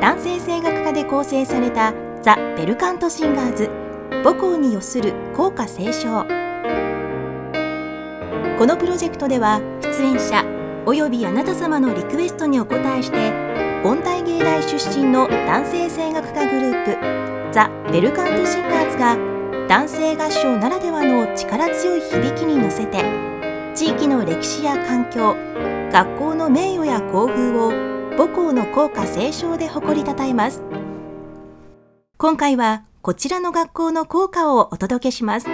男性声楽家で構成されたザ・ベルカント・シンガーズ母校に寄する校歌斉唱。このプロジェクトでは出演者およびあなた様のリクエストにお応えして音大芸大出身の男性声楽家グループザ・ベルカント・シンガーズが男性合唱ならではの力強い響きに乗せて地域の歴史や環境、学校の名誉や校風を母校の校歌斉唱で誇りたたえます。今回はこちらの学校の校歌をお届けします。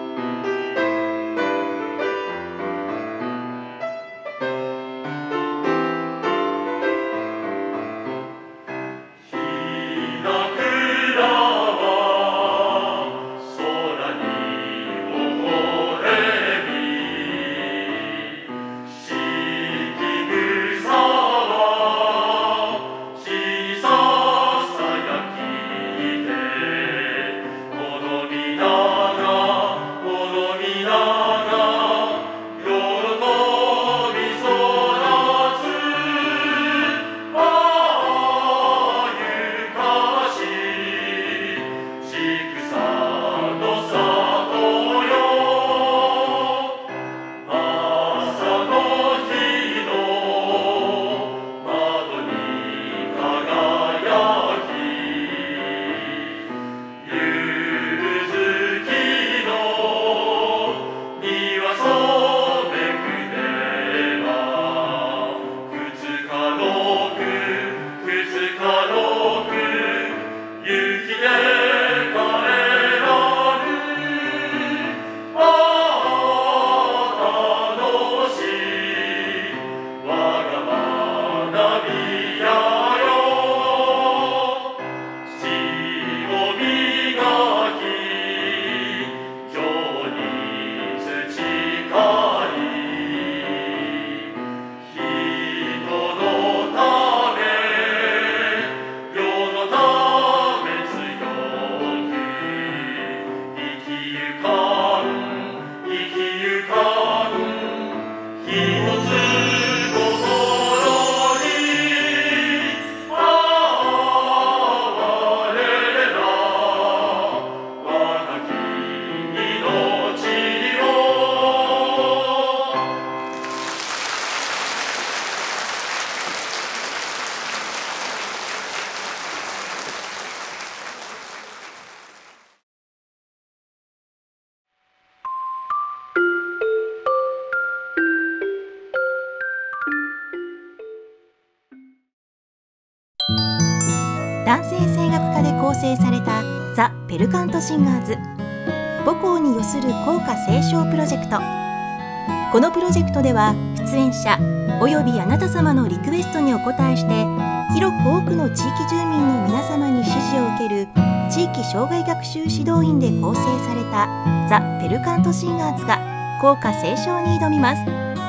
男性声楽家で構成されたザ・ベルカント・シンガーズ母校に寄する校歌斉唱プロジェクト。このプロジェクトでは出演者およびあなた様のリクエストにお応えして広く多くの地域住民の皆様に支持を受ける地域障害学習指導員で構成されたザ・ベルカント・シンガーズが校歌斉唱に挑みます。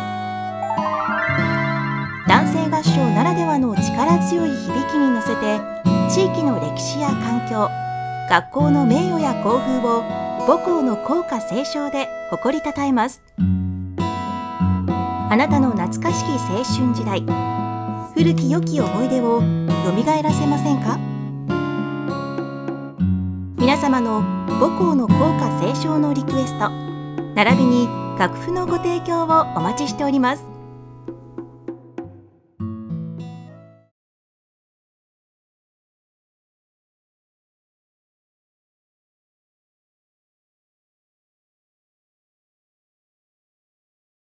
男性合唱ならではの力強い響きに乗せて地域の歴史や環境、学校の名誉や校風を母校の校歌斉唱で誇りたたえます。あなたの懐かしき青春時代、古き良き思い出をよみがえらせませんか？皆様の母校の校歌斉唱のリクエスト、並びに楽譜のご提供をお待ちしております。